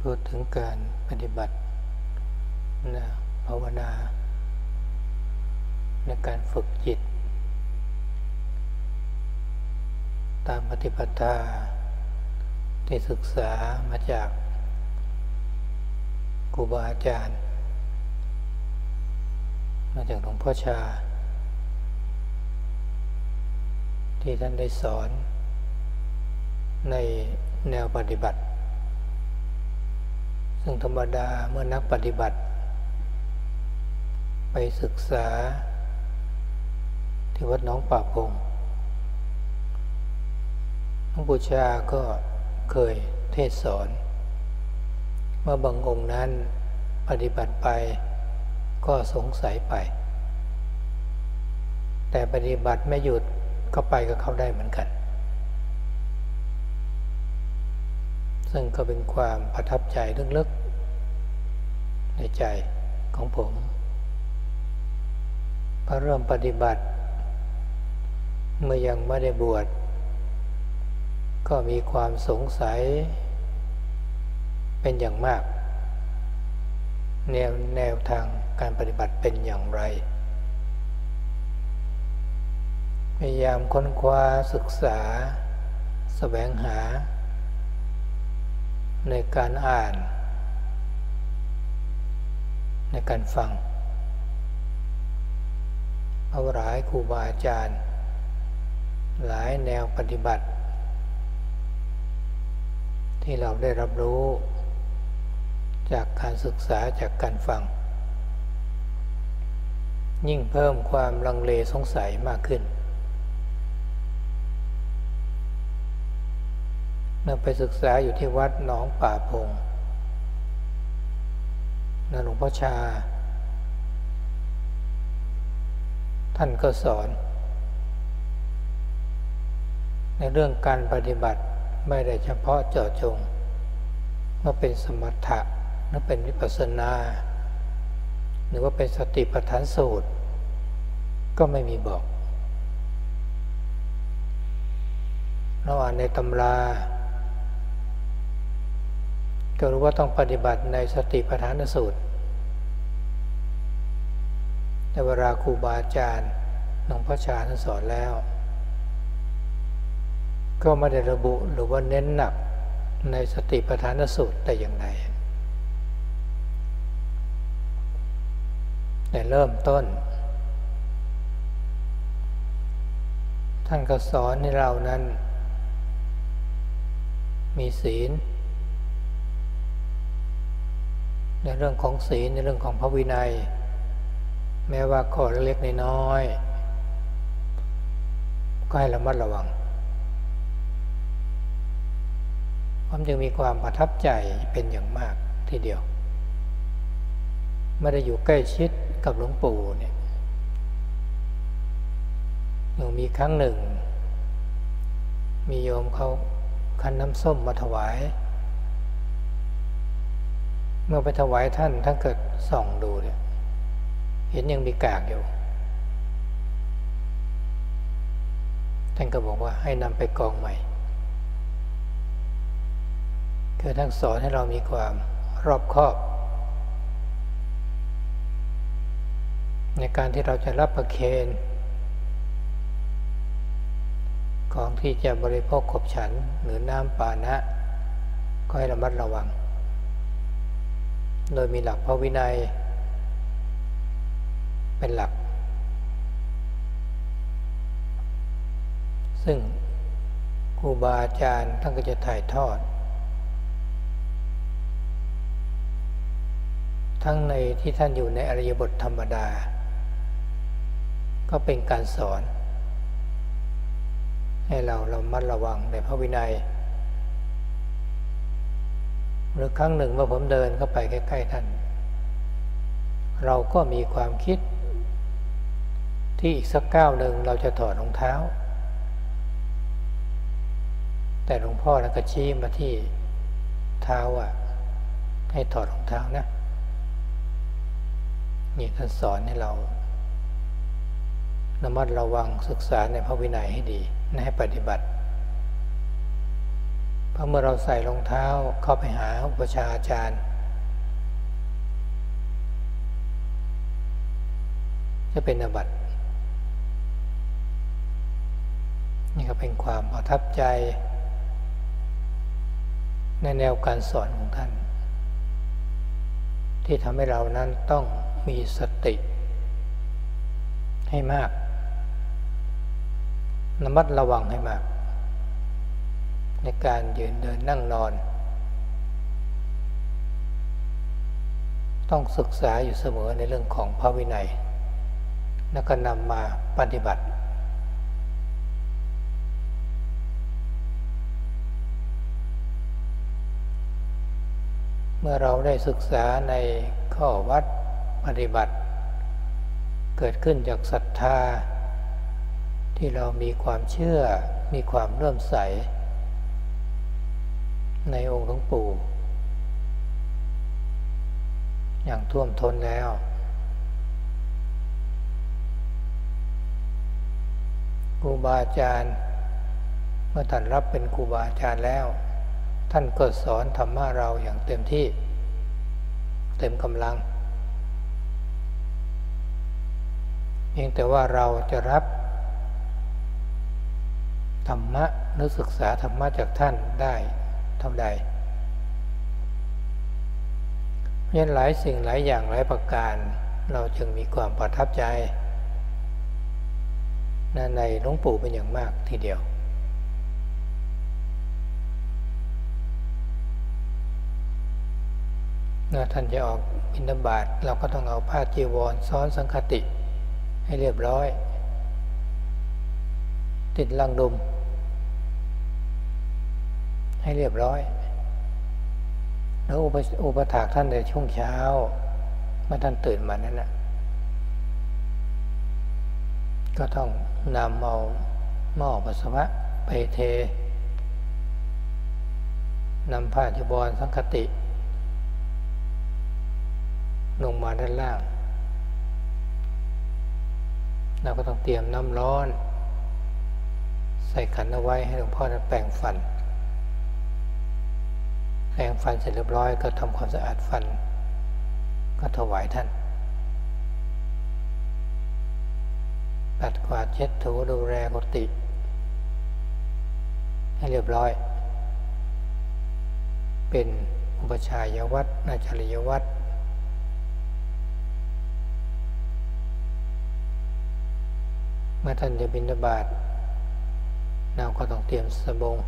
พูดถึงการปฏิบัตินะภาวนาในการฝึกจิตตามปฏิปทาที่ศึกษามาจากครูบาอาจารย์มาจากหลวงพ่อชาที่ท่านได้สอนในแนวปฏิบัติซึ่งธรรมดาเมื่อนักปฏิบัติไปศึกษาที่วัดหนองป่าพงหลวงปู่ชาก็เคยเทศสอนเมื่อบางองค์นั้นปฏิบัติไปก็สงสัยไปแต่ปฏิบัติไม่หยุดก็ไปกับเขาได้เหมือนกันซึ่งก็เป็นความประทับใจลึกๆในใจของผมพอเริ่มปฏิบัติเมื่อยังไม่ได้บวชก็มีความสงสัยเป็นอย่างมากแนวทางการปฏิบัติเป็นอย่างไรพยายามค้นคว้าศึกษาแสวงหาในการอ่านในการฟังเอาหลายครูบาอาจารย์หลายแนวปฏิบัติที่เราได้รับรู้จากการศึกษาจากการฟังยิ่งเพิ่มความลังเลสงสัยมากขึ้นเมื่อไปศึกษาอยู่ที่วัดหนองป่าพงหลวงพ่อชาท่านก็สอนในเรื่องการปฏิบัติไม่ได้เฉพาะเจาะจงว่าเป็นสมถะหรือเป็นวิปัสสนาหรือว่าเป็นสติปัฏฐานสูตรก็ไม่มีบอกเราอ่านในตำราก็รู้ว่าต้องปฏิบัติในสติปัฏฐานสูตรแต่เวลาครูบาอาจารย์หลวงพ่อชาท่านสอนแล้วก็ไม่ได้ระบุหรือว่าเน้นหนักในสติปัฏฐานสูตรแต่อย่างใดแต่เริ่มต้นท่านก็สอนให้เรานั้นมีศีลในเรื่องของศีลในเรื่องของพระวินัยแม้ว่าข้อเล็กๆน้อยๆก็ให้ระมัดระวังผมจึงมีความประทับใจเป็นอย่างมากทีเดียวไม่ได้อยู่ใกล้ชิดกับหลวงปู่เนี่ยอย่างมีครั้งหนึ่งมีโยมเขาคั้นน้ำส้มมาถวายเมื่อไปถวายท่านเกิดส่องดูเนี่ยเห็นยังมีกากอยู่ท่านก็บอกว่าให้นำไปกองใหม่คือท่านสอนให้เรามีความรอบคอบในการที่เราจะรับประเคนของที่จะบริโภคขบฉันหรือน้ำปานะก็ให้ระมัดระวังโดยมีหลักพระวินัยเป็นหลักซึ่งครูบาอาจารย์ท่านก็จะถ่ายทอดทั้งในที่ท่านอยู่ในอริยบทธรรมดาก็เป็นการสอนให้เราระมัดระวังในพระวินัยหรือครั้งหนึ่งเมื่อผมเดินเข้าไปใกล้ๆท่านเราก็มีความคิดที่อีกสักก้าวหนึ่งเราจะถอดรองเท้าแต่หลวงพ่อท่านก็ชี้มาที่เท้าให้ถอดรองเท้านะนี่ท่านสอนให้เราระมัดระวังศึกษาในพระวินัยให้ดีให้ปฏิบัติเพราะเมื่อเราใส่รองเท้าเข้าไปหาอุปชฌาย์อาจารย์จะเป็นอาบัตินี่ก็เป็นความประทับใจในแนวการสอนของท่านที่ทำให้เรานั้นต้องมีสติให้มากระมัดระวังให้มากในการยืนเดินนั่งนอนต้องศึกษาอยู่เสมอในเรื่องของพระวินัยแล้วก็นำมาปฏิบัติเมื่อเราได้ศึกษาในข้อวัดปฏิบัติเกิดขึ้นจากศรัทธาที่เรามีความเชื่อมีความเลื่อมใสในองค์หลวงปู่อย่างท่วมท้นแล้วครูบาอาจารย์เมื่อท่านรับเป็นครูบาอาจารย์แล้วท่านก็สอนธรรมะเราอย่างเต็มที่เต็มกำลังเพียงแต่ว่าเราจะรับธรรมะหรือศึกษาธรรมะจากท่านได้เท่าใดเพราะฉะนั้นหลายสิ่งหลายอย่างหลายประการเราจึงมีความประทับใจในหลวงปู่เป็นอย่างมากทีเดียวท่านจะออกบิณฑบาตเราก็ต้องเอาผ้าจีวรซ้อนสังฆติให้เรียบร้อยติดลังดุมให้เรียบร้อยแล้วอุปถากท่านในช่วงเช้าเมื่อท่านตื่นมานั่นแหละก็ต้องนำเอาหม้อปัสสาวะไปเทนำผ้าจีวรสังฆติลงมาด้านล่างเราก็ต้องเตรียมน้ำร้อนใส่ขันเอาไว้ให้หลวงพ่อแปรงฟันเสร็จเรียบร้อยก็ทำความสะอาดฟันก็ถวายท่านปัดกวาดเช็ดถูดูแลกุฏิให้เรียบร้อยเป็นอุปชายวัตรอาจาริยวัตรเมื่อท่านจะบิณฑบาตเราก็ต้องเตรียมสบง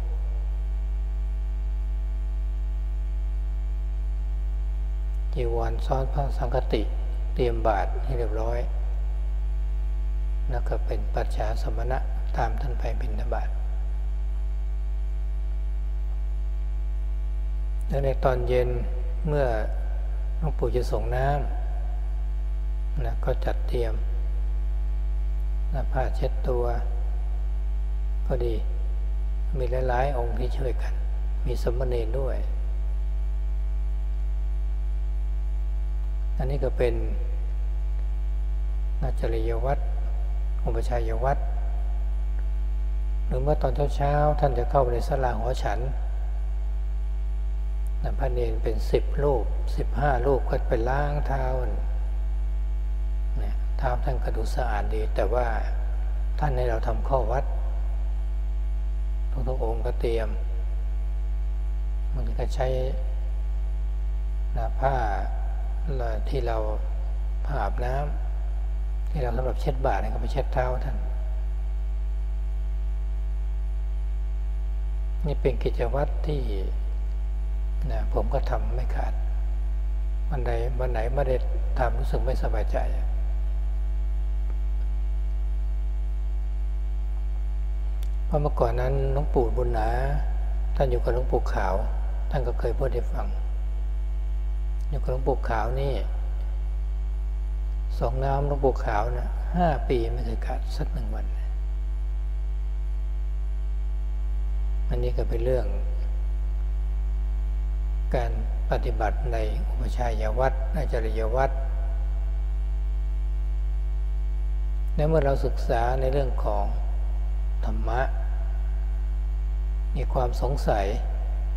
จีวรซ้อนพระสังฆติเตรียมบาตรให้เรียบร้อยแล้วก็เป็นปัจฉาสมณะตามท่านไปบิณฑบาตแล้วในตอนเย็นเมื่อหลวงปู่จะส่งน้ำนะก็จัดเตรียมผ้าเช็ดตัวก็ดีมีหลายๆองค์ที่ช่วยกันมีสมณเณรด้วยอันนี้ก็เป็นอาจาริยวัตรอุปชายวัตรหรือเมื่อตอนเช้าท่านจะเข้าไปในศาลาหอฉันพระเนรเป็น10 รูป 15 รูปก็ไปล้างเท้าเท้าท่านก็ดูสะอาดดีแต่ว่าท่านให้เราทำข้อวัดทุกองค์ก็เตรียมมันก็ใช้ผ้าที่เราผ้าอาบน้ำที่เราสำหรับเช็ดบาตรก็ไปเช็ดเท้าท่านนี่เป็นกิจวัตรที่ผมก็ทำไม่ขาดวันไหนไม่ได้ทำรู้สึกไม่สบายใจเพราะเมื่อก่อนนั้นหลวงปู่บุญหนาท่านอยู่กับหลวงปู่ขาวท่านก็เคยพูดให้ฟังอยู่กับหลวงปู่ขาวนี่สองน้ำหลวงปู่ขาวนะ5 ปีไม่เคยขาดสัก1 วันอันนี้ก็เป็นเรื่องการปฏิบัติในอุปชายวัตรอาจาริยวัตรและเมื่อเราศึกษาในเรื่องของธรรมะมีความสงสัย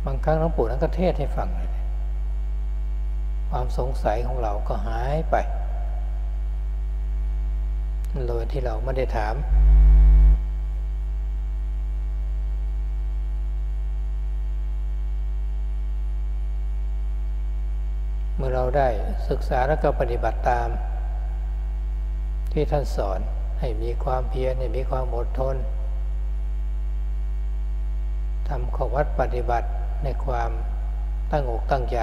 บางครั้งหลวงปู่นั้นก็เทศให้ฟังเลยความสงสัยของเราก็หายไปโดยที่เราไม่ได้ถามเมื่อเราได้ศึกษาแล้วก็ปฏิบัติตามที่ท่านสอนให้มีความเพียรให้มีความอดทนทำข้อวัดปฏิบัติในความตั้งอกตั้งใจ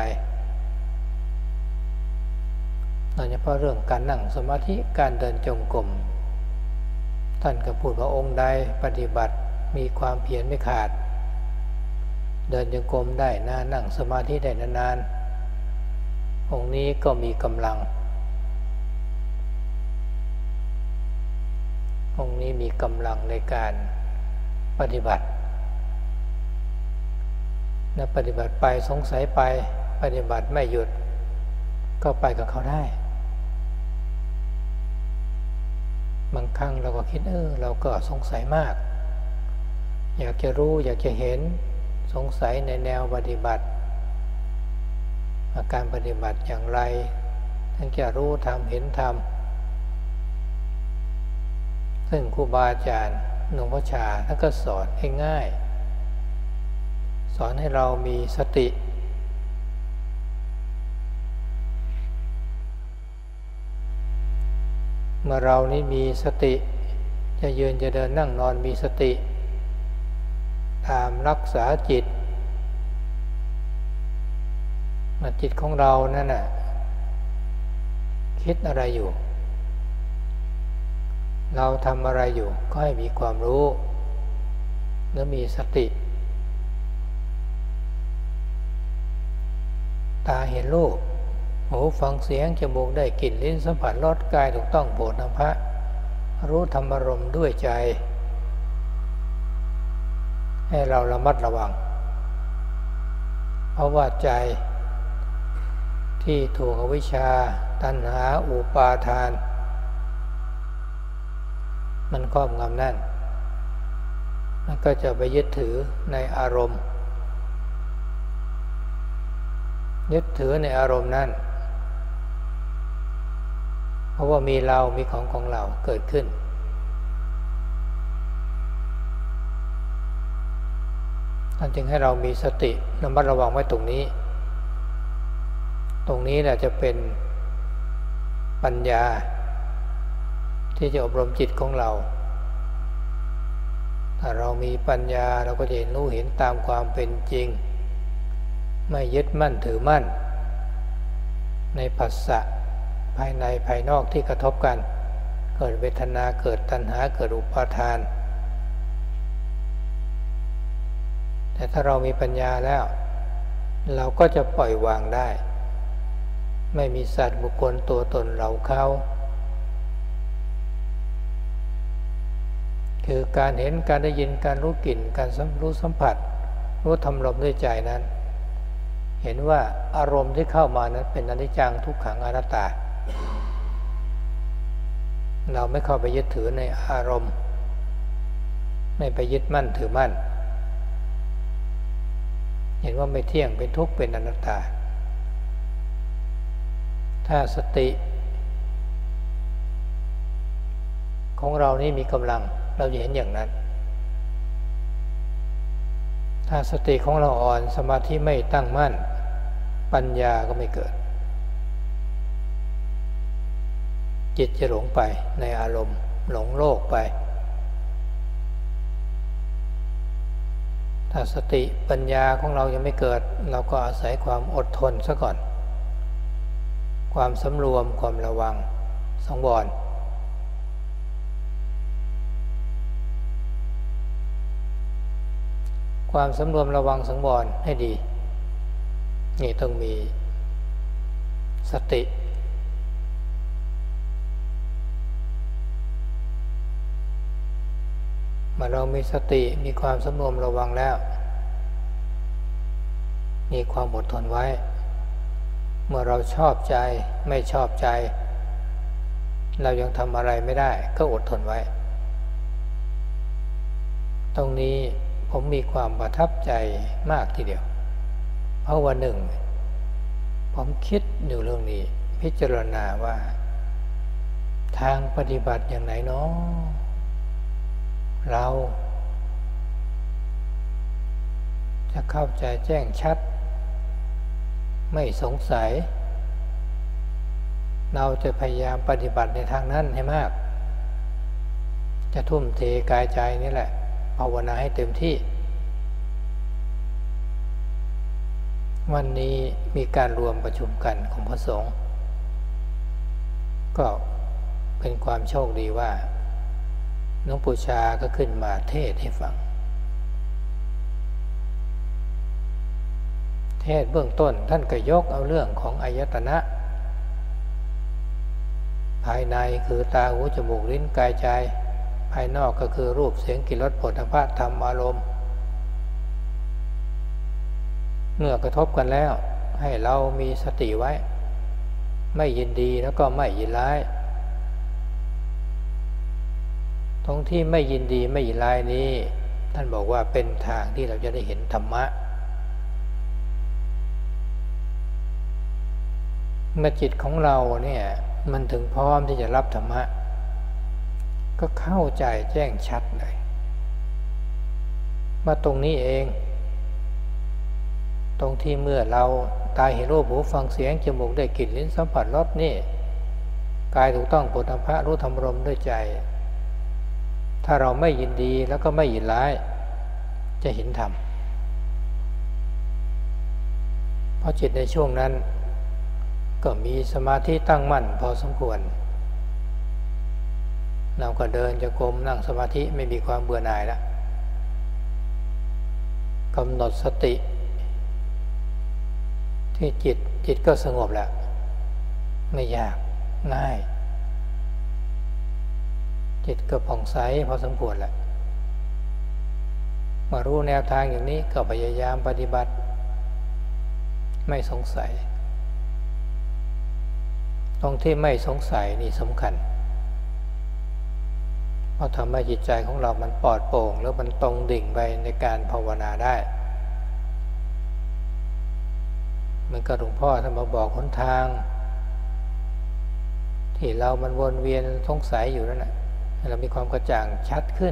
โดยเฉพาะเรื่องการนั่งสมาธิการเดินจงกรมท่านก็พูดว่าองค์ใดปฏิบัติมีความเพียรไม่ขาดเดินจงกรมได้นานนั่งสมาธิได้นานๆองค์นี้ก็มีกำลังองค์นี้มีกำลังในการปฏิบัตินะปฏิบัติไปสงสัยไปปฏิบัติไม่หยุดก็ไปกับเขาได้บางครั้งเราก็คิดเราก็สงสัยมากอยากจะรู้อยากจะเห็นสงสัยในแนวปฏิบัติอาการปฏิบัติอย่างไรถึงจะรู้ธรรมเห็นธรรมซึ่งครูบาอาจารย์หลวงพ่อชาท่านก็สอนให้ง่ายสอนให้เรามีสติเมื่อเรานี้มีสติจะยืนจะเดินนั่งนอนมีสติตามรักษาจิตจิตของเรานั่นน่ะคิดอะไรอยู่เราทำอะไรอยู่ก็ให้มีความรู้และมีสติตาเห็นรูปหูฟังเสียงจมูกได้กลิ่นลิ้นสัมผัสรสกายถูกต้องโผฏฐัพพะรู้ธรรมอารมณ์ด้วยใจให้เราระมัดระวังเพราะว่าใจที่ถูกอวิชชาตัณหาอุปาทานมันครอบงำนั่นมันก็จะไปยึดถือในอารมณ์ยึดถือในอารมณ์นั้นเพราะว่ามีเรามีของเราเกิดขึ้นท่านจึงให้เรามีสติระมัดระวังไว้ตรงนี้แหละจะเป็นปัญญาที่จะอบรมจิตของเราถ้าเรามีปัญญาเราก็จะรู้เห็นตามความเป็นจริงไม่ยึดมั่นถือมั่นในผัสสะภายในภายนอกที่กระทบกันเกิดเวทนาเกิดตัณหาเกิดอุปาทานแต่ถ้าเรามีปัญญาแล้วเราก็จะปล่อยวางได้ไม่มีสัตว์บุคคลตัวตนเราเขาคือการเห็นการได้ยินการรู้กลิ่นการรู้สัมผัสรู้ธรรมลมด้วยใจนั้นเห็นว่าอารมณ์ที่เข้ามานั้นเป็นอนิจจังทุกขังอนัตตาเราไม่เข้าไปยึดถือในอารมณ์ไม่ไปยึดมั่นถือมั่นเห็นว่าไม่เที่ยงเป็นทุกข์เป็นอนัตตาถ้าสติของเรานี่มีกำลังเราจะเห็นอย่างนั้นถ้าสติของเราอ่อนสมาธิไม่ตั้งมั่นปัญญาก็ไม่เกิดจิตจะหลงไปในอารมณ์หลงโลกไปถ้าสติปัญญาของเรายังไม่เกิดเราก็อาศัยความอดทนซะก่อนความสำรวมความระวังสังวรความสำรวมระวังสังวรให้ดีนี่ต้องมีสติเมื่อเรามีสติมีความสำรวมระวังแล้วมีความอดทนไว้เมื่อเราชอบใจไม่ชอบใจเรายังทำอะไรไม่ได้ก็อดทนไว้ตรงนี้ผมมีความประทับใจมากทีเดียวราะวันหนึ่งผมคิดอยู่เรื่องนี้พิจารณาว่าทางปฏิบัติอย่างไหนเนาะเราจะเข้าใจแจ้งชัดไม่สงสัยเราจะพยายามปฏิบัติในทางนั้นให้มากจะทุ่มเทกายใจนี่แหละภาวนาให้เต็มที่วันนี้มีการรวมประชุมกันของพระสงฆ์ก็เป็นความโชคดีว่าหลวงปู่ชาก็ขึ้นมาเทศให้ฟังเทศเบื้องต้นท่านก็ยกเอาเรื่องของอายตนะภายในคือตาหูจมูกลิ้นกายใจภายนอกก็คือรูปเสียงกลิ่นรสโผฏฐัพพะธรรมอารมณ์เมื่อกระทบกันแล้วให้เรามีสติไว้ไม่ยินดีแล้วก็ไม่ยินร้ายตรงที่ไม่ยินดีไม่ยินร้ายนี้ท่านบอกว่าเป็นทางที่เราจะได้เห็นธรรมะเมื่อจิตของเราเนี่ยมันถึงพร้อมที่จะรับธรรมะก็เข้าใจแจ้งชัดเลยว่าตรงนี้เองตรงที่เมื่อเราตาเห็นรูปหูฟังเสียงจมูกได้กลิ่นลิ้นสัมผัสรสนี่กายถูกต้องโผฏฐัพพะรู้ธรรมารมณ์ด้วยใจถ้าเราไม่ยินดีแล้วก็ไม่ยินร้ายจะเห็นธรรมเพราะจิตในช่วงนั้นก็มีสมาธิตั้งมั่นพอสมควรเราก็เดินจงกรมนั่งสมาธิไม่มีความเบื่อหน่ายแล้วกำหนดสติที่จิตก็สงบแล้วไม่ยากง่ายจิตก็ผ่องใสพอสมควรแล้วมารู้แนวทางอย่างนี้ก็พยายามปฏิบัติไม่สงสัยตรงที่ไม่สงสัยนี่สำคัญเพราะทำให้จิตใจของเรามันปลอดโปร่งแล้วมันตรงดิ่งไปในการภาวนาได้มันก็หลวงพ่อท่านมาบอกหนทางที่เรามันวนเวียนสงสัยอยู่นั่นแหละเรามีความกระจ่างชัดขึ้น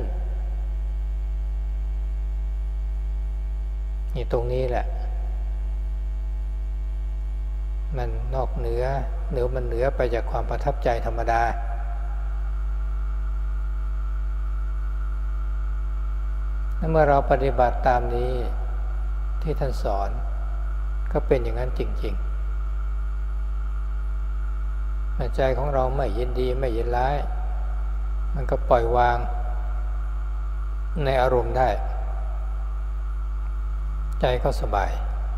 นี่ตรงนี้แหละมันนอกเหนือมันเหนือไปจากความประทับใจธรรมดาเมื่อเราปฏิบัติตามนี้ที่ท่านสอนก็เป็นอย่างนั้นจริงๆใจของเราไม่ยินดีไม่ยินร้ายมันก็ปล่อยวางในอารมณ์ได้ใจก็สบาย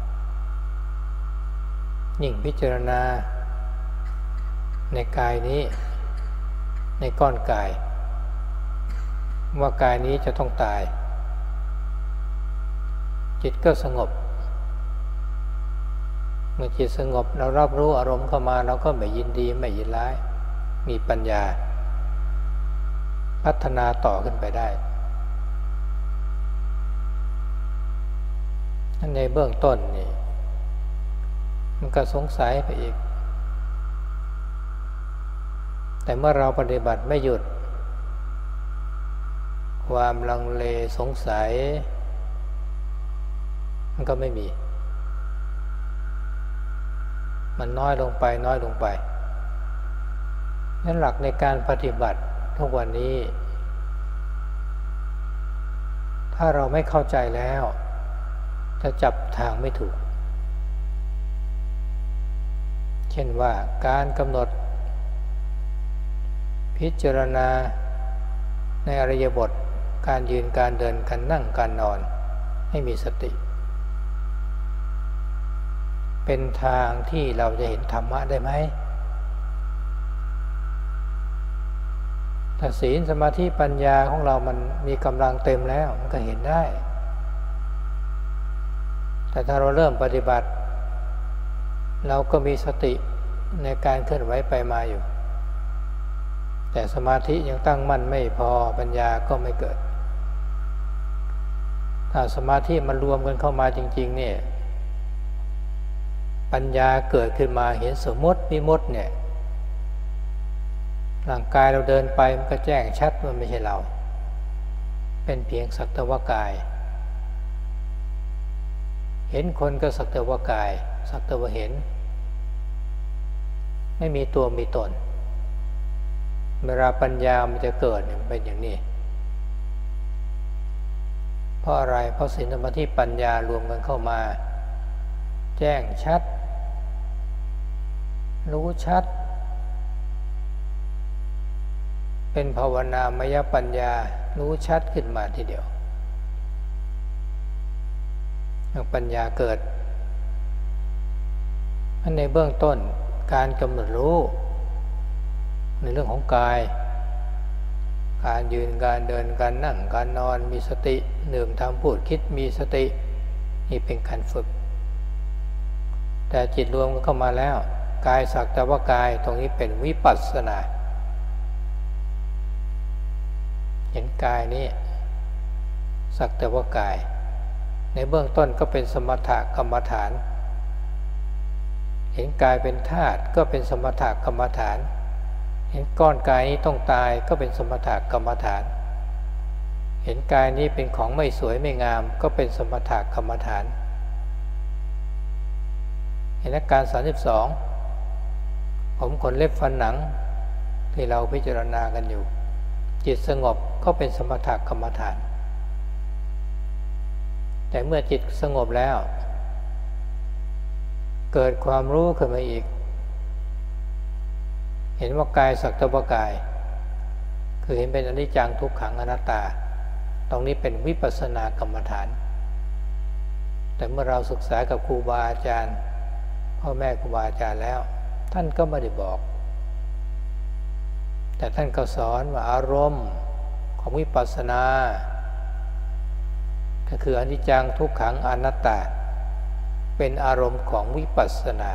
ยิ่งพิจารณาในกายนี้ในก้อนกายว่ากายนี้จะต้องตายจิตก็สงบเมื่อจิตสงบเรารับรู้อารมณ์เข้ามาเราก็ไม่ยินดีไม่ยินร้ายมีปัญญาพัฒนาต่อขึ้นไปได้ในเบื้องต้นนี่มันก็สงสัยไปอีกแต่เมื่อเราปฏิบัติไม่หยุดความลังเลสงสัยมันก็ไม่มีมันน้อยลงไปนั้นหลักในการปฏิบัติทุกวันนี้ถ้าเราไม่เข้าใจแล้วจะจับทางไม่ถูกเช่นว่าการกำหนดพิจารณาในอริยบทการยืนการเดินการนั่งการนอนให้มีสติเป็นทางที่เราจะเห็นธรรมะได้ไหมถ้าศีลสมาธิปัญญาของเรามันมีกำลังเต็มแล้วมันก็เห็นได้แต่ถ้าเราเริ่มปฏิบัติเราก็มีสติในการเคลื่อนไหวไปมาอยู่แต่สมาธิยังตั้งมั่นไม่พอปัญญาก็ไม่เกิดถ้าสมาธิมันรวมกันเข้ามาจริงๆเนี่ยปัญญาเกิดขึ้นมาเห็นสมมติวิมุตติเนี่ยร่างกายเราเดินไปมันก็แจ้งชัดว่าไม่ใช่เราเป็นเพียงสักแต่ว่ากายเห็นคนก็สักแต่ว่ากายสักแต่ว่าเห็นไม่มีตัวมีตนเวลาปัญญามันจะเกิดเนี่ยมันเป็นอย่างนี้เพราะอะไรเพราะศีลสมาธิปัญญารวมกันเข้ามาแจ้งชัดรู้ชัดเป็นภาวนามยปัญญารู้ชัดขึ้นมาทีเดียวปัญญาเกิดในเบื้องต้นการกำหนดรู้ในเรื่องของกายการยืนการเดินการนั่งการนอนมีสติดื่มทำพูดคิดมีสตินี่เป็นการฝึกแต่จิตรวมเข้ามาแล้วกายสักแต่ว่ากายตรงนี้เป็นวิปัสสนาเห็นกายนี้สักแต่ว่ากายในเบื้องต้นก็เป็นสมถกรรมฐานเห็นกายเป็นธาตุก็เป็นสมถกรรมฐานเห็นก้อนกายนี้ต้องตายก็เป็นสมถกรรมฐานเห็นกายนี้เป็นของไม่สวยไม่งามก็เป็นสมถกรรมฐานเห็นอาการ32ผมขนเล็บฟันหนังที่เราพิจารณากันอยู่จิตสงบก็เป็นสมถกรรมฐานแต่เมื่อจิตสงบแล้วเกิดความรู้ขึ้นมาอีกเห็นว่ากายสักแต่ว่ากายคือเห็นเป็นอนิจจังทุกขังอนัตตาตรงนี้เป็นวิปัสสนากรรมฐานแต่เมื่อเราศึกษากับครูบาอาจารย์พ่อแม่ครูบาอาจารย์แล้วท่านก็ไม่ได้บอกแต่ท่านก็สอนว่าอารมณ์ของวิปัสสนาก็คืออนิจจังทุกขังอนัตตาเป็นอารมณ์ของวิปัสสนา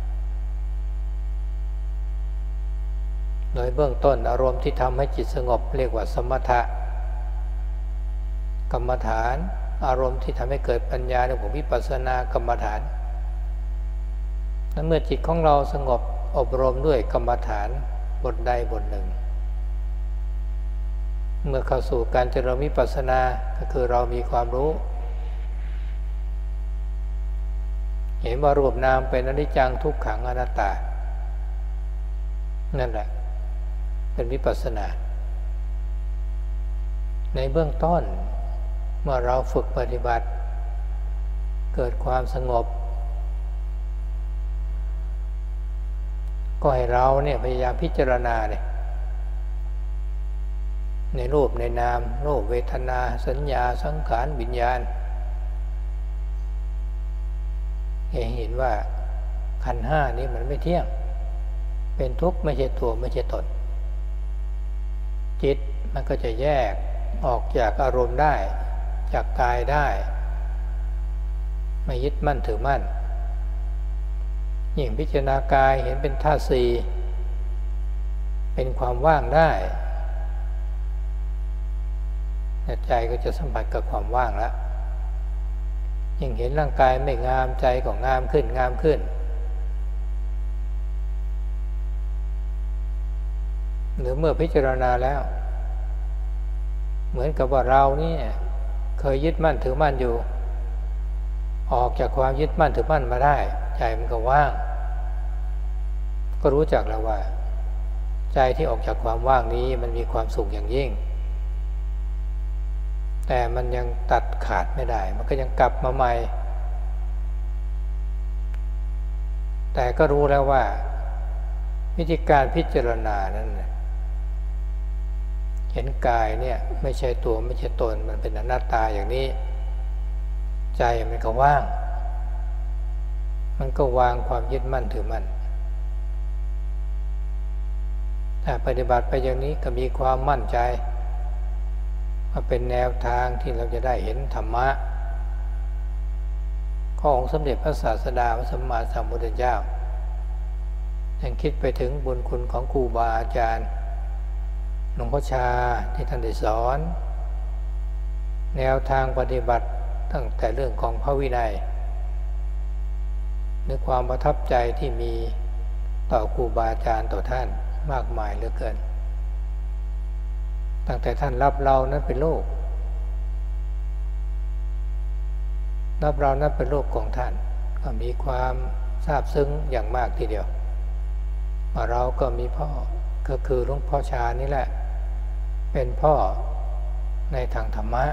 โดยเบื้องต้นอารมณ์ที่ทำให้จิตสงบเรียกว่าสมถะกรรมฐานอารมณ์ที่ทำให้เกิดปัญญาเรียกว่าวิปัสสนากรรมฐานนั้นเมื่อจิตของเราสงบอบรมด้วยกรรมฐานบทใดบทหนึ่งเมื่อเข้าสู่การเจริญวิปัสสนาก็คือเรามีความรู้เห็นว่ารูปนามเป็นอนิจจังทุกขังอนัตตานั่นแหละเป็นวิปัสสนาในเบื้องต้นเมื่อเราฝึกปฏิบัติเกิดความสงบก็ให้เราเนี่ยพยายามพิจารณาเนี่ยในรูปในนามรูปเวทนาสัญญาสังขารวิญญาณให้เห็นว่าขันธ์ห้านี้มันไม่เที่ยงเป็นทุกข์ไม่ใช่ตัวไม่ใช่ตนจิตมันก็จะแยกออกจากอารมณ์ได้จากกายได้ไม่ยึดมั่นถือมั่นยิ่งพิจารณากายเห็นเป็นธาตุสี่เป็นความว่างได้ใจก็จะสัมผัสกับความว่างแล้วยิ่งเห็นร่างกายไม่งามใจก็งามขึ้นงามขึ้นหรือเมื่อพิจารณาแล้วเหมือนกับว่าเรานี่เคยยึดมั่นถือมั่นอยู่ออกจากความยึดมั่นถือมั่นมาได้ใจมันก็ว่างก็รู้จักแล้วว่าใจที่ออกจากความว่างนี้มันมีความสุขอย่างยิ่งแต่มันยังตัดขาดไม่ได้มันก็ยังกลับมาใหม่แต่ก็รู้แล้วว่าวิธีการพิจารณานั้นเห็นกายเนี่ยไม่ใช่ตัวไม่ใช่ตนมันเป็นอนัตตาอย่างนี้ใจมันก็ว่างมันก็วางความยึดมั่นถือมั่นถ้าปฏิบัติไปอย่างนี้ก็มีความมั่นใจมาเป็นแนวทางที่เราจะได้เห็นธรรมะขององค์สมเด็จพระศาสดาพระสัมมาสัมพุทธเจ้ายังคิดไปถึงบุญคุณของครูบาอาจารย์หลวงพ่อชาที่ท่านได้สอนแนวทางปฏิบัติตั้งแต่เรื่องของพระวินัยนึกความประทับใจที่มีต่อครูบาอาจารย์ต่อท่านมากมายเหลือเกินตั้งแต่ท่านรับเรานั้นเป็นลูกรับเรานั้นเป็นลูกของท่านก็มีความซาบซึ้งอย่างมากทีเดียวเราก็มีพ่อก็คือหลวงพ่อชานี่แหละเป็นพ่อในทางธรรมะ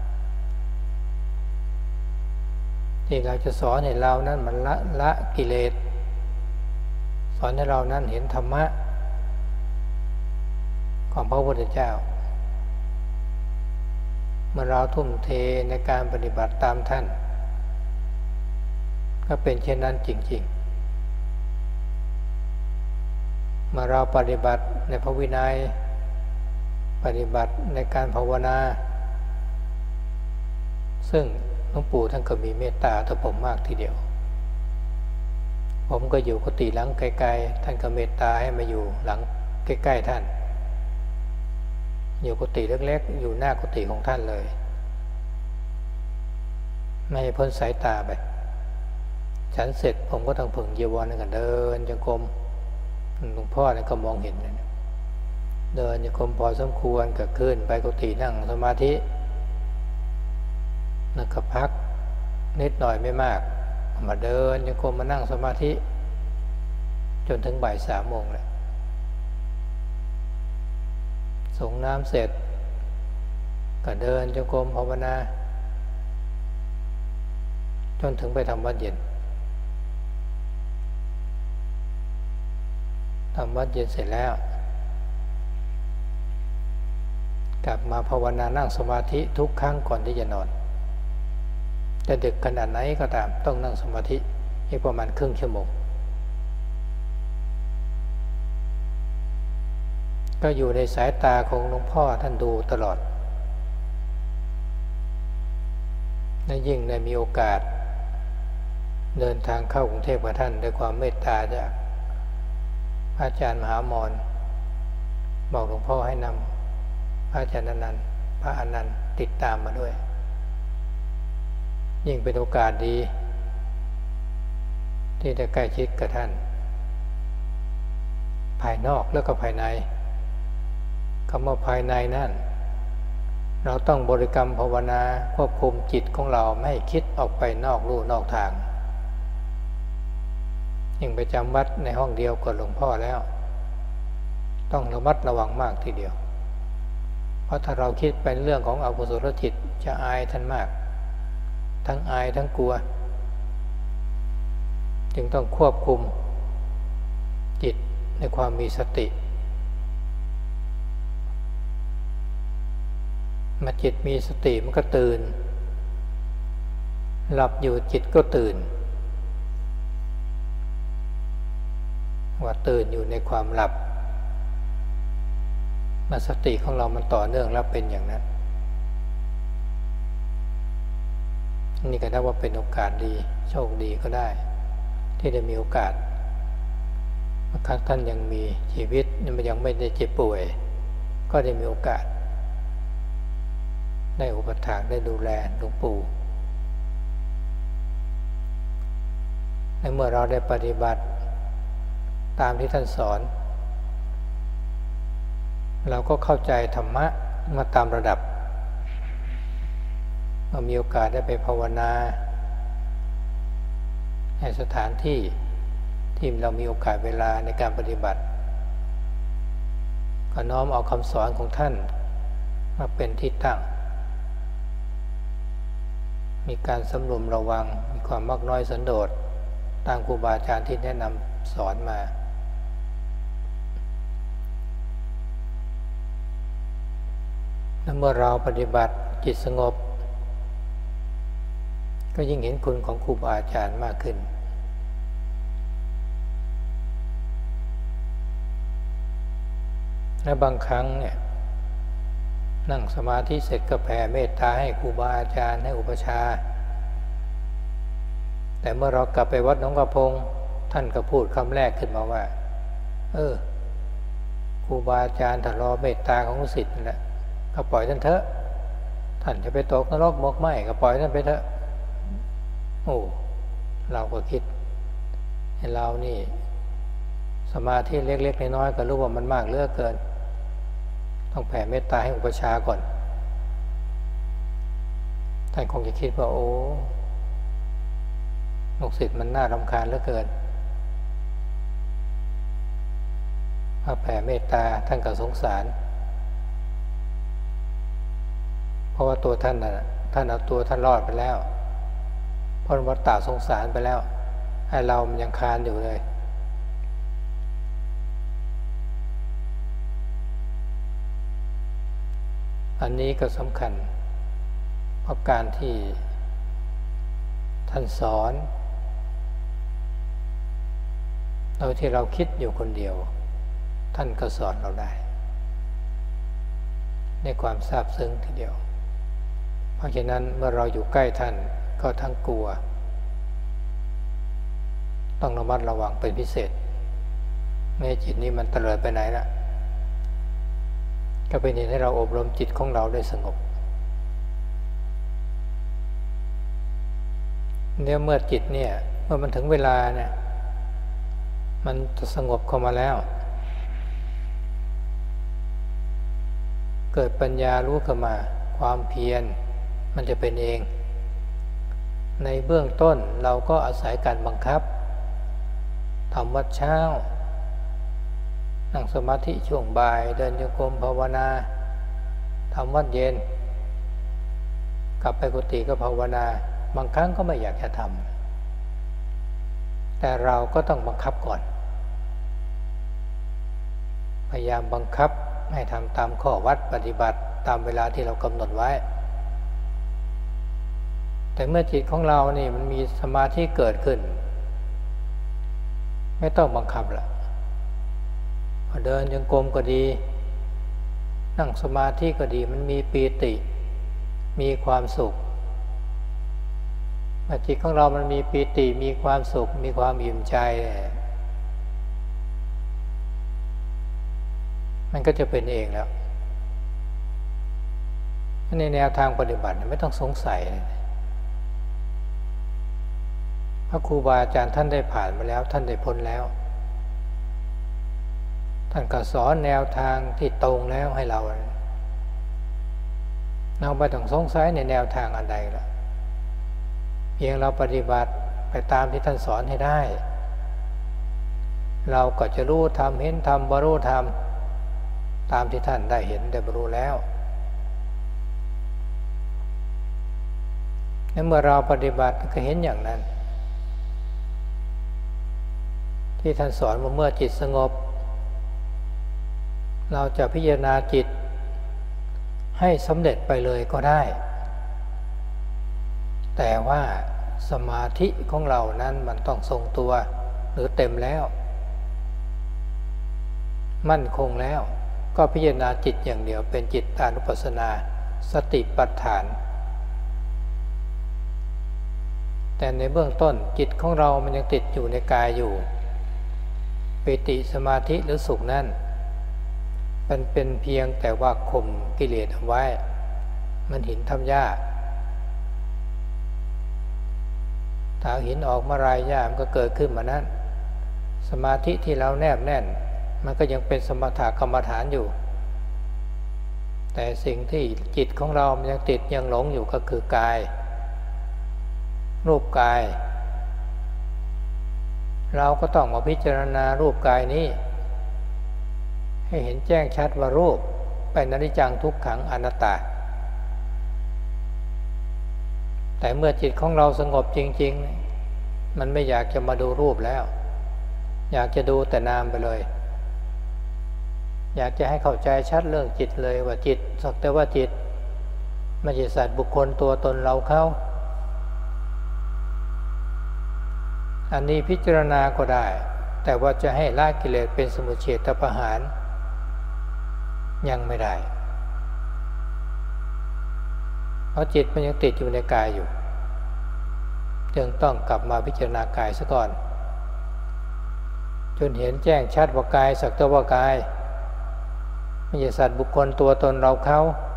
ที่เราจะสอนให้เรานั้นมันละกิเลสสอนให้เรานั้นเห็นธรรมะของพระพุทธเจ้าเมื่อเราทุ่มเทในการปฏิบัติตามท่านก็เป็นเช่นนั้นจริงๆเมื่อเราปฏิบัติในพระวินัยปฏิบัติในการภาวนาซึ่งหลวงปู่ท่านก็มีเมตตาต่อผมมากทีเดียวผมก็อยู่กุฏิหลังไกลๆท่านก็เมตตาให้มาอยู่หลังใกล้ๆท่านอยู่กุฏิเล็กๆอยู่หน้ากุฏิของท่านเลยไม่ให้พ้นสายตาไปฉันเสร็จผมก็ต้องผึ่งจีวรกันเดินจงกรมหลวงพ่อเนี่ยก็มองเห็นเดินจงกรมพอสมควรก็ขึ้นไปกุฏินั่งสมาธินั่งก็พักนิดหน่อยไม่มากมาเดินจงกรมมานั่งสมาธิจนถึงบ่าย3 โมงเลยส่งน้ำเสร็จก็เดินจงกรมภาวนาจนถึงไปทำวัดเย็นทำวัดเย็นเสร็จแล้วกลับมาภาวนานั่งสมาธิทุกครั้งก่อนที่จะนอนจะดึกขนาดไหนก็ตามต้องนั่งสมาธิอีกประมาณครึ่งชั่วโมงก็อยู่ในสายตาของหลวงพ่อท่านดูตลอดและยิ่งได้มีโอกาสเดินทางเข้ากรุงเทพกับท่านด้วยความเมตตาจากพระอาจารย์มหามรบอกหลวงพ่อให้นำพระอาจารย์อนันต์พระอนันต์ติดตามมาด้วยยิ่งเป็นโอกาสดีที่ได้ใกล้ชิดกับท่านภายนอกแล้วก็ภายในคำว่าภายในนั่นเราต้องบริกรรมภาวนาควบคุมจิตของเราไม่ให้คิดออกไปนอกลู่นอกทางยิ่งไปจำวัดในห้องเดียวกับหลวงพ่อแล้วต้องระมัดระวังมากทีเดียวเพราะถ้าเราคิดเป็นเรื่องของอกุศลจิตจะอายท่านมากทั้งอายทั้งกลัวจึงต้องควบคุมจิตในความมีสติมาจิตมีสติมันก็ตื่นหลับอยู่จิตก็ตื่นว่าตื่นอยู่ในความหลับมาสติของเรามันต่อเนื่องแล้วเป็นอย่างนั้นนี่ก็นับว่าเป็นโอกาสดีโชคดีก็ได้ที่ได้มีโอกาสบางครั้งท่านยังมีชีวิตยังไม่ได้เจ็บป่วยก็ได้มีโอกาสได้อุปถัมภ์ได้ดูแลหลวงปู่และเมื่อเราได้ปฏิบัติตามที่ท่านสอนเราก็เข้าใจธรรมะมาตามระดับเรามีโอกาสได้ไปภาวนาในสถานที่ที่เรามีโอกาสเวลาในการปฏิบัติก็น้อมเอาคำสอนของท่านมาเป็นที่ตั้งมีการสำรวมระวังมีความมักน้อยสันโดษตามครูบาอาจารย์ที่แนะนำสอนมาและเมื่อเราปฏิบัติจิตสงบก็ยิ่งเห็นคุณของครูบาอาจารย์มากขึ้นและบางครั้งเนี่ยนั่งสมาธิเสร็จก็แผ่เมตตาให้ครูบาอาจารย์ให้อุปชาแต่เมื่อเรากลับไปวัดหนองกระพงท่านก็พูดคำแรกขึ้นมาว่าครูบาอาจารย์ถ้ารอเมตตาของศิษย์นั่นแหละก็ปล่อยท่านเถอะท่านจะไปตกนรกหมกไหม้ก็ปล่อยท่านไปเถอะโอ้เราก็คิดให้เรานี่สมาธิเล็กๆน้อยๆก็รู้ว่ามันมากเหลือเกินต้องแผ่เมตตาให้อุปชาก่อนท่านคงจะคิดว่าโอ้ลูกศิษย์มันน่ารำคาญเหลือเกินพอแผ่เมตตาท่านก็สงสารเพราะว่าตัวท่านเอาตัวท่านรอดไปแล้วพ้นวัฏฏะสงสารไปแล้วให้เรามันยังคานอยู่เลยอันนี้ก็สำคัญเพราะการที่ท่านสอนโดยที่เราคิดอยู่คนเดียวท่านก็สอนเราได้ในความซาบซึ้งทีเดียวเพราะฉะนั้นเมื่อเราอยู่ใกล้ท่านก็ทั้งกลัวต้องระมัดระวังเป็นพิเศษไม่ให้จิตนี้มันเตลิดไปไหนละก็เป็นเหตุให้เราอบรมจิตของเราได้สงบเนี่ยเมื่อจิตเนี่ยเมื่อมันถึงเวลาเนี่ยมันจะสงบเข้ามาแล้วเกิดปัญญารู้ขึ้นมาความเพียรมันจะเป็นเองในเบื้องต้นเราก็อาศัยการบังคับทำวัดเช้านั่งสมาธิช่วงบ่ายเดินโยกมภาวนาทำวัดเย็นกลับไปกุฏิก็ภาวนาบางครั้งก็ไม่อยากจะทำแต่เราก็ต้องบังคับก่อนพยายามบังคับให้ทำตามข้อวัดปฏิบัติตามเวลาที่เรากำหนดไว้แต่เมื่อจิตของเรานี่มันมีสมาธิเกิดขึ้นไม่ต้องบังคับละเดินจงกรมก็ดีนั่งสมาธิก็ดีมันมีปีติมีความสุขเมื่อจิตของเรามันมีปีติมีความสุขมีความอิ่มใจมันก็จะเป็นเองแล้วในแนวทางปฏิบัติไม่ต้องสงสัยพระครูบาอาจารย์ท่านได้ผ่านมาแล้วท่านได้พ้นแล้วท่านก็สอนแนวทางที่ตรงแล้วให้เราไม่ต้องสงสัยในแนวทางอันใดละเพียงเราปฏิบัติไปตามที่ท่านสอนให้ได้เราก็จะรู้ธรรมเห็นธรรมบรรลุธรรมตามที่ท่านได้เห็นได้บรรลุแล้วเมื่อเราปฏิบัติก็เห็นอย่างนั้นที่ท่านสอนว่าเมื่อจิตสงบเราจะพิจารณาจิตให้สำเร็จไปเลยก็ได้แต่ว่าสมาธิของเรานั้นมันต้องทรงตัวหรือเต็มแล้วมั่นคงแล้วก็พิจารณาจิตอย่างเดียวเป็นจิตตานุปัสสนาสติปัฏฐานแต่ในเบื้องต้นจิตของเรามันยังติดอยู่ในกายอยู่ปิติสมาธิหรือสุขนั้นมันเป็นเพียงแต่ว่าข่มกิเลสเอาไว้มันหินทำหญ้าถ้าหินออกมาลายหญ้ามันก็เกิดขึ้นมานั้นสมาธิที่เราแนบแน่นมันก็ยังเป็นสมถกรรมฐานอยู่แต่สิ่งที่จิตของเรามันยังติดยังหลงอยู่ก็คือกายรูปกายเราก็ต้องมาพิจารณารูปกายนี้ให้เห็นแจ้งชัดว่ารูปเป็นอนิจจังทุกขังอนัตตาแต่เมื่อจิตของเราสงบจริงๆมันไม่อยากจะมาดูรูปแล้วอยากจะดูแต่นามไปเลยอยากจะให้เข้าใจชัดเรื่องจิตเลยว่าจิตสักแต่ว่าจิตไม่ใช่สัตว์บุคคลตัวตนเราเขาอันนี้พิจารณาก็ได้แต่ว่าจะให้ละกิเลสเป็นสมุจเฉทประหารยังไม่ได้เพราะจิตมันยังติดอยู่ในกายอยู่จึงต้องกลับมาพิจารณากายซะก่อนจนเห็นแจ้งชัดว่ากายสักแต่ว่ากายไม่ใช่สัตว์บุคคลตัวตนเราเขา